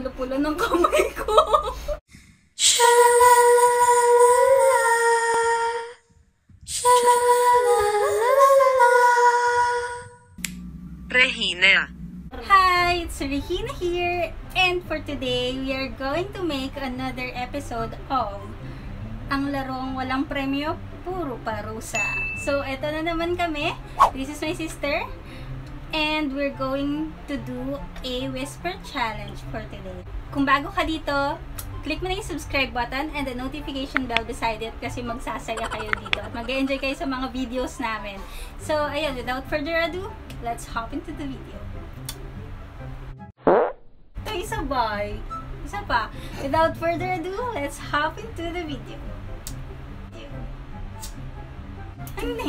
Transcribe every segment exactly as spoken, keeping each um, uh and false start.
Pulo ng kamay ko. Regina. Hi, it's Regina here, and for today, we are going to make another episode of ang larong walang premyo, puro parusa. So, eto na naman kami. This is my sister, and we're going to do a whisper challenge for today. Kung bago ka dito, click mo na yung subscribe button and the notification bell beside it kasi magsasaya kayo dito at mag-enjoy kayo sa mga videos namin. So, ayun, without further ado, let's hop into the video. Ito, isa ba? Isa pa. Without further ado, let's hop into the video. Hindi.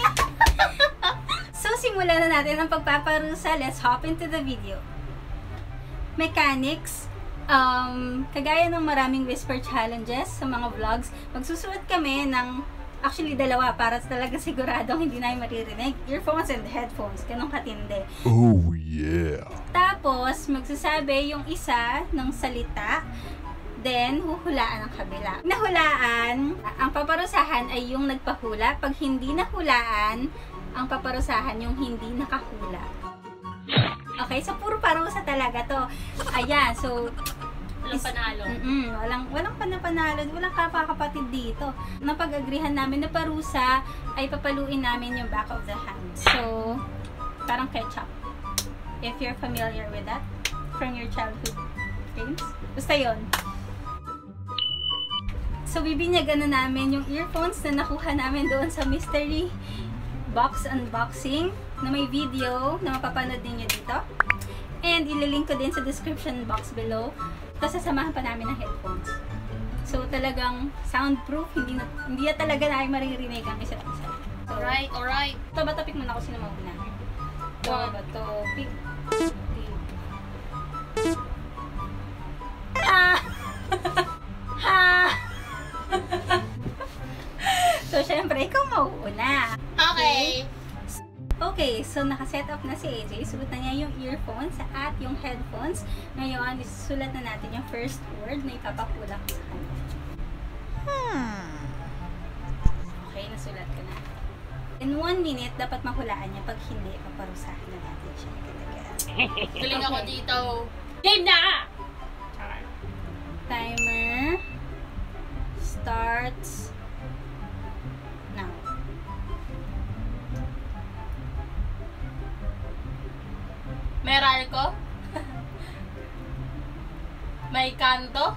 So, simulan na natin ang pagpaparusa. Let's hop into the video. Mechanics. Um, kagaya ng maraming whisper challenges sa mga vlogs, magsusuot kami ng, actually dalawa, para talaga siguradong hindi na yung maririnig. Earphones and headphones. Ganun katindi. Oh yeah. Tapos, magsasabi yung isa ng salita, then huhulaan ang kabila. Nahulaan, ang paparusahan ay yung nagpahula. Pag hindi nahulaan, ang paparusahan yung hindi nakahula. Okay, so puro parusa talaga to. Ayan, so walang panalo. Mm -mm, walang walang panapanalo, walang kapakapatid dito. Napag-agrihan namin na parusa ay papaluin namin yung back of the hand. So, parang ketchup. If you're familiar with that from your childhood games. Basta yun. So, bibinyagan na namin yung earphones na nakuha namin doon sa mystery box unboxing na may video na mapapanood ninyo dito. And ililink ko din sa description box below. Tapos sasamahan pa namin ng headphones. So talagang soundproof, hindi na, hindi na talaga na ay maririnig ang isa't isa. So, Alright, alright. ito ba topic muna ako sino mauna? Ito ba topic? Ha! Ha! So syempre, ikaw mauuna. Okay. Okay, so nakaset up na si A J. Sulat na niya yung earphones at yung headphones. Ngayon, isulat na natin yung first word na ipapakula ko sa kanya. Hmm. Okay, nasulat ko na. In one minute, dapat mahulaan niya. Pag hindi, paparusahan na natin siya. Galing ako dito. Game na! Timer starts now. Meral ko? May kanto?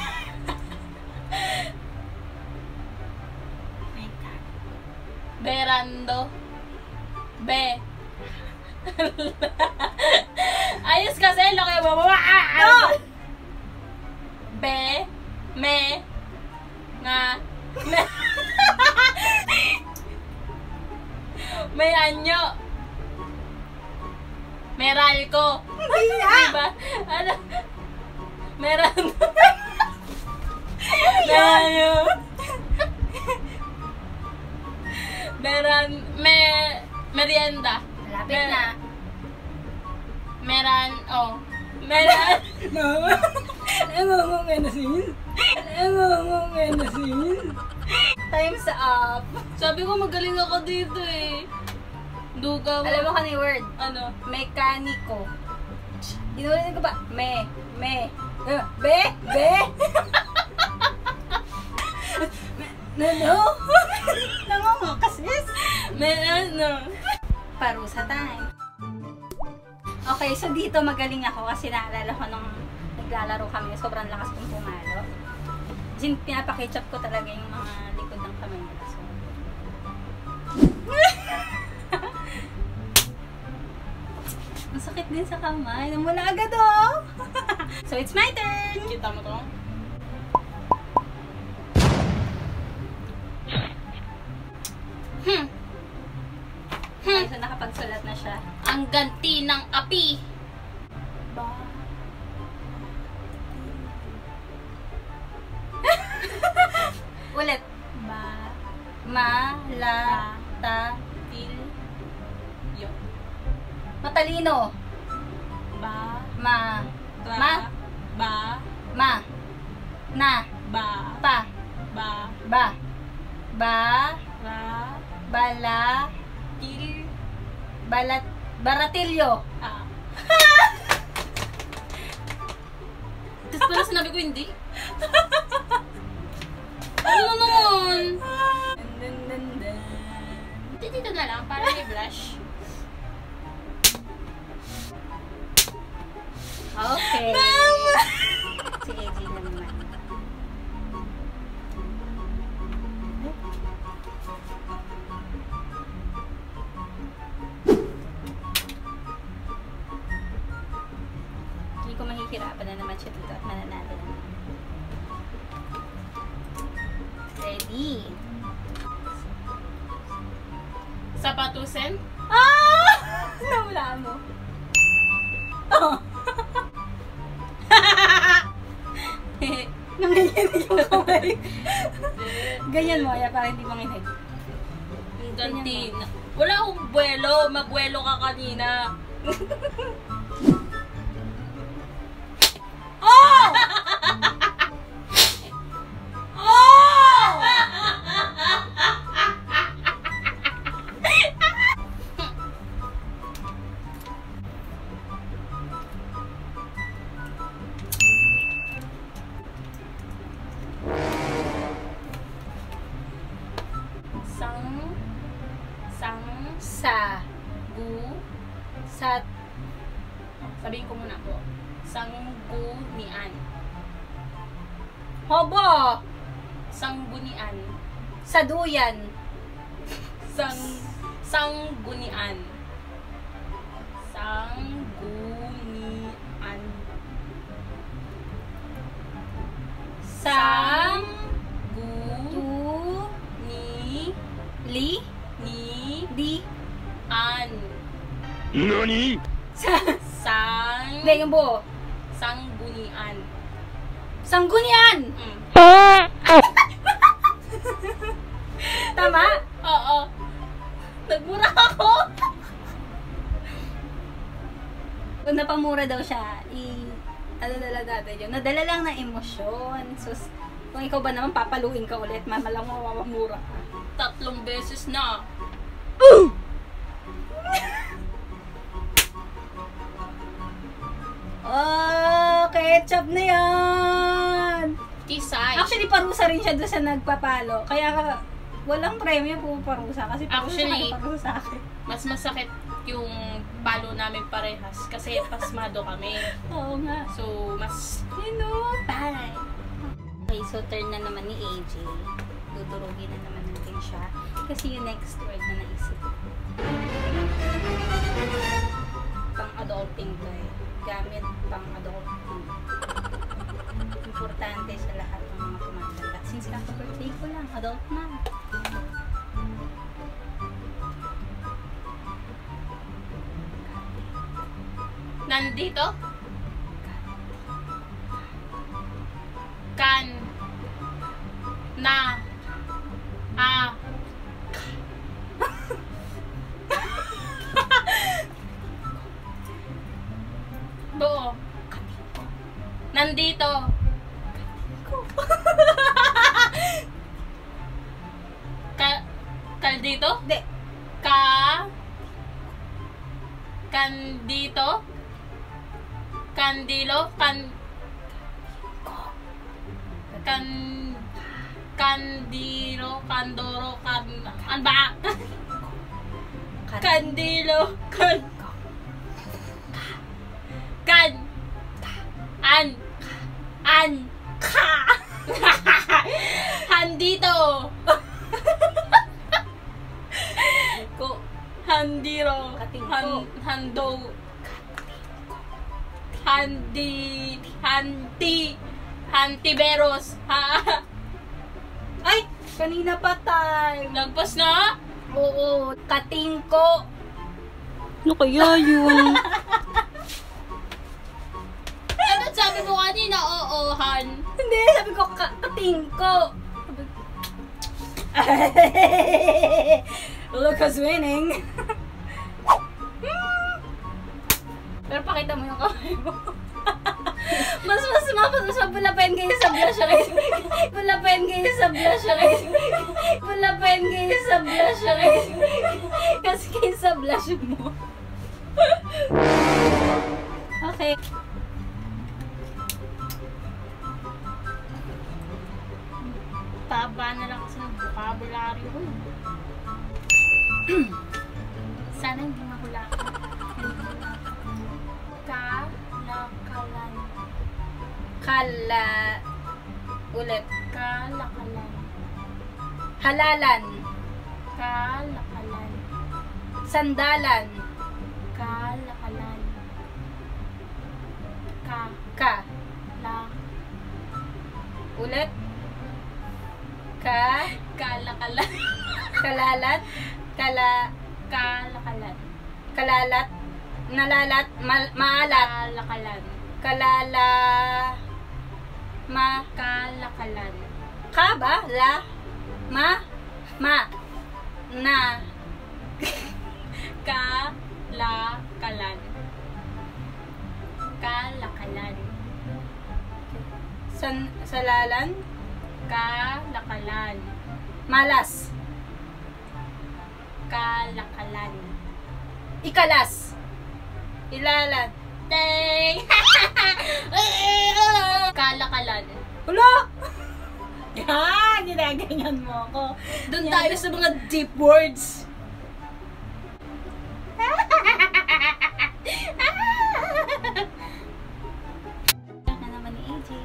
May ka- Berando? Be? Ayos kasi, laki mo. No! Be? Me? Nga? Me? May anyo? Meral ko. Hindi na! Diba? Ano? Meron. Meron. Meron. Me, merienda. Malapit Mer- na. Meran, oh. Meran. Mama, nangungong na sin. Nangungong na sin. Time's up. Sabi ko magaling ako dito eh. Duga mo. Alam mo ka ni word? Ano? Mekaniko. Inulit ko ba? Me. Me. Uh, be. Be. No, no. Nangungong kasis. Meran, no. Parusa time. Okay, so dito magaling ako kasi naalala ko nung naglalaro kami, sobrang lakas kong pumalo. Kasi pinapaketchup ko talaga yung mga likod ng kamay nila. So, ang sakit din sa kamay. Namula agad oh! So, it's my turn! Kita mo to? Hmm. Okay, so nakapagsulat na siya. Ang ganti ng api. Ba? Ulit. Ba? Ma, la, ta, til, Matalino. Ba, Ma. Tra, Ma. ba, Na. Ba. Pa. Ba. Ba. Ba. Ra. Bala. Til. Balat. Baratilyo. Ah. Tapos pala sinabi ko hindi. Ano na naman? Dun, dun, dun. Dito na lang para may blush. Okay. Si A J na naman. Hindi ko mahihirapan na naman siya dito at mananalo na naman. Ready? Sapatusin? Ah! Nawala mo. Oh! Nanginginig yung kamay. Ganyan mo, kaya para hindi manginig. Ganti. Wala akong buwelo. Magbuwelo ka kanina. Oh! Oh! Sang. Sang. Sa. Gu. Sa. Sabihin ko muna po. Sanggunian. Hobo. Sanggunian. Sa duyan. Sang. Sanggunian. Sanggunian. Sang. Gu. Tu. Ni. Li. Ni. Di. An. NANI?! Sa. Sang. Hindi, yung buo. Sanggunian. Sanggunian! Mm. Tama? Oo. Nagmura ako. Kung napamura daw siya, i... Ano dala natin yun? Nadala lang ng emosyon. So, kung ikaw ba naman papaluin ka ulit, mamalang mamamura ka. Tatlong beses na. Oh, ketchup na yan! Tisay. Actually, parusa rin siya doon sa nagpapalo. Kaya ka, walang premyo po parusa. Kasi parusa Actually, ka parusa sa akin. Mas masakit yung palo namin parehas kasi pasmado kami. Oo nga. So, mas... You know, bye! Okay, so turn na naman ni A J. Dudurugin na naman natin siya. Kasi yung next word na naisip ko. Pang-adulting to eh. Gamit pang-adulting. Importante sa lahat ng mga kumandala. Since kaka-birthday ko lang, adult na. Nandito? Kan. Na. A. Buo. Nandito. Ka kaldito? Hindi. Ka Kandito? Kandilo? Kan Kan Kandilo, Kandoro, kan An ba? Kandilo, kan Kan An An Ka Handito. Ko Handiro. Katingko. Han, hando. Handi. Hanti. Hantiveros. Ha? Ay! Kanina pa time. Lagpas na? Oo. Katingko. Ano kaya yun? Ano sabi mo kanina? Oo, Han. Hindi, sabi ko ka katingko. Look who's winning. Pero pakita mo yung kamay mo. mas mas mas mas Pulapen kayo sa blush race. Pulapen kayo sa blush race. Pulapen kayo sa blush race. Kasi kayo sa blush mo. Okay. Taba na lang kasi ng vocabulary ko. Sana hindi mahulaan. Kalakalan. Kala. Ulit. Kalakalan. Halalan. Kalakalan. Sandalan. Kalakalan. Ka. Ka. La. Ulit. Ka. Kalakalan. Kalalat. Kala. Kalakalan. Kalalat. Nalalat. Ma maalat. Kalakalan. Kalala. Ma. Kalakalan. Ka ba? La. Ma. Ma. Na. Kalakalan. Kalakalan. San salalan. Kalakalan. Malas. Kalakalan. Ikalas. Ilalan. Dang! Kalakalan. Ulo! Yan! Ginaganyan mo ako. Doon tayo sa mga deep words. Yan na naman ni A J.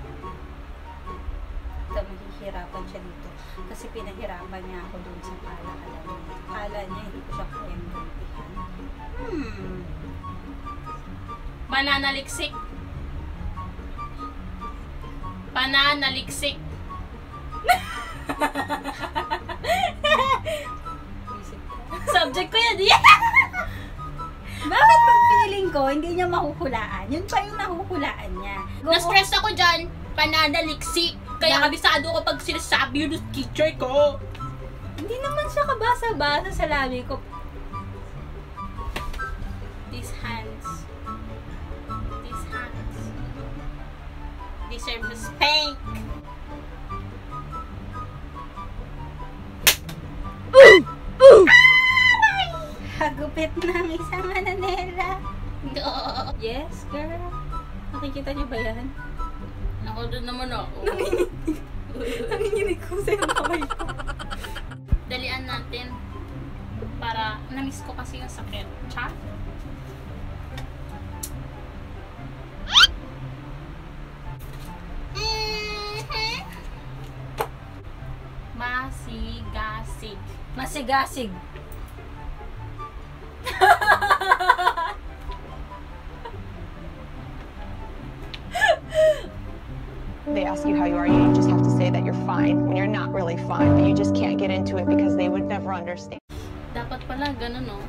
Ito, mahihirapan siya dito. Kasi pinahirapan niya ako dun sa kalakalan. Kala niya, hindi ko siya kayang gantihan. Hmm. Pananaliksik. Pananaliksik. Subject ko yan. Bakit pag feeling ko, hindi niya mahuhulaan? Yun pa yung nahuhulaan niya. Go- Na-stress ako dyan. Pananaliksik. Kaya Ba- kabisado ko pag sinasabi yun ng teacher ko. Hindi naman siya kabasa-basa sa labi ko. These hands. These hands. Deserve a spank. Hagupit ng isang mananela. No. Yes, girl. Nakikita niyo ba yan? Ako doon naman ako. Nanginginig ko sa yung kamay ko. Dalian natin. Para, na-miss ko kasi yung sakit. Cha? Mhm. Masigasig. Masigasig. They ask you how you are, you just have to say that you're fine when you're not really fine, but you just can't get into it because they would never understand. Dapat pala ganun, no?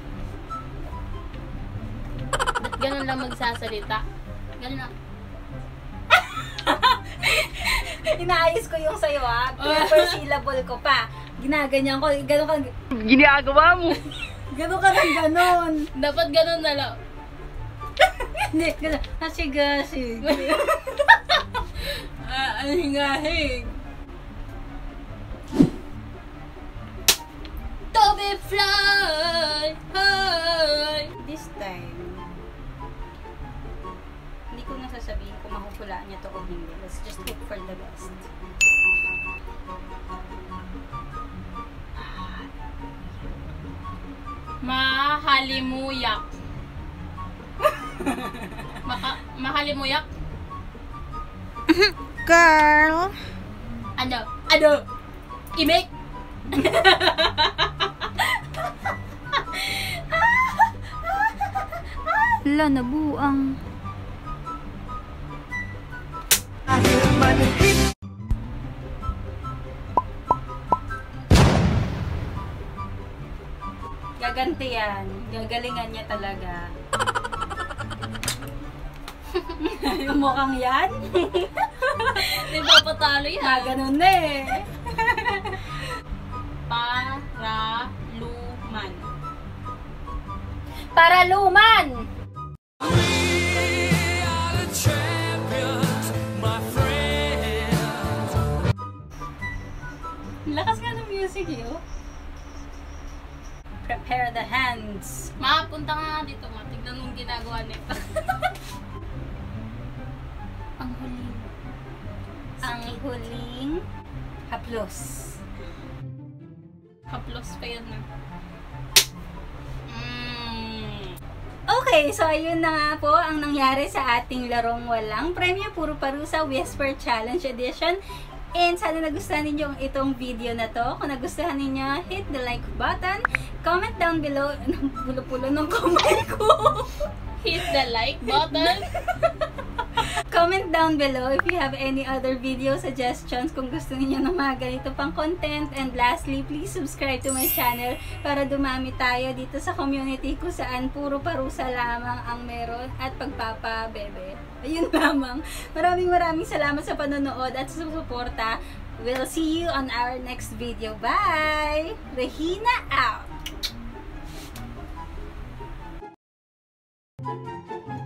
Ba't ganun lang magsasalita? Ganun lang. Inaayos ko yung sayo, ha? Per syllable ko pa. Ginaganyan ko. Ganon ka. Ginagawa mo! Ganon ka ng ganon. Dapat ganun na lang. Hindi, ganon. Hasigasig. Ah, ang hingahing. Toby fly high. This time, hindi ko nasasabihin kung mahuhulaan niya to o hindi. Let's just hope for the best. Mahalimuyak. Maka mahalimuyak? Girl! Ano? Ano? Imik? Wala, nabuang. Gaganti yan. Gagalingan niya talaga. Yung mukhang yan? Di ba patalo yan? Ah, ganun na eh. Paraluman. Paraluman! We are the champions, my friend. sige, oh. Prepare the hands. Ma, punta ka nga dito, ma. Tignan mong ginagawa nito. Ang huling. Ang huling haplos. Haplos pa yun, na. Mm. Okay, so ayun na nga po ang nangyari sa ating larong walang premyo, puro parusa Whisper Challenge Edition. And sana nagustuhan ninyo itong video na to. Kung nagustuhan ninyo, hit the like button. Comment down below. Pulo-pulo ng comment ko. Hit the like button. Comment down below if you have any other video suggestions kung gusto niyo ng mga ganito pang content. And lastly, please subscribe to my channel para dumami tayo dito sa community kung saan puro parusa lamang ang meron at pagpapabebe. Ayun lamang. Maraming maraming salamat sa panonood at sa suporta. We'll see you on our next video. Bye! Regina out!